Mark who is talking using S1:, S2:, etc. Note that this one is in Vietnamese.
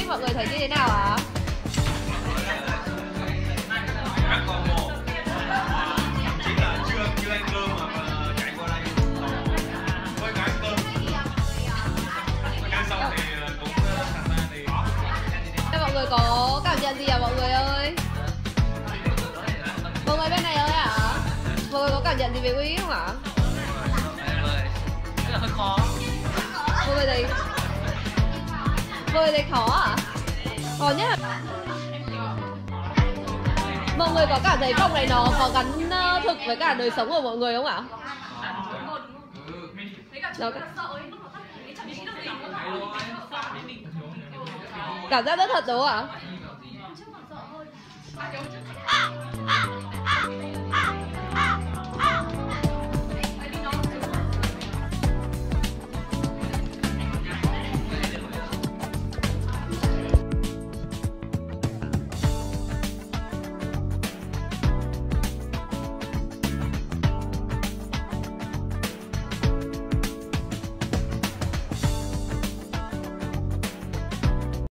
S1: mọi người thấy như thế nào ạ?
S2: Các con một thậm chí là chưa ăn cơm mà chạy qua đây với cả ăn cơm. Ăn xong thì cũng thành ra thì
S1: Mọi người có cảm nhận gì à mọi người ơi? Mọi người bên này ơi ạ? Mọi người có cảm nhận gì về Wii không ạ?
S3: Rất là hơi khó.
S1: Mọi người thấy khó à? Khó nhất là mọi người có cảm thấy vòng này nó có gắn thực với cả đời sống của mọi người không ạ? Cảm giác rất thật đúng không ạ?